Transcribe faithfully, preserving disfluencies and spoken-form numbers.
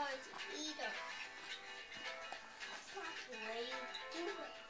hard to eat them. That's not the way you do it.